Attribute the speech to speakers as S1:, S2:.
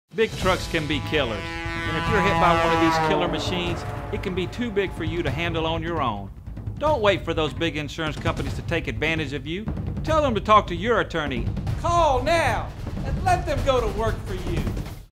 S1: Big trucks can be killers, and if you're hit by one of these killer machines, it can be too big for you to handle on your own. Don't wait for those big insurance companies to take advantage of you. Tell them to talk to your attorney. Call now and let them go to work for you.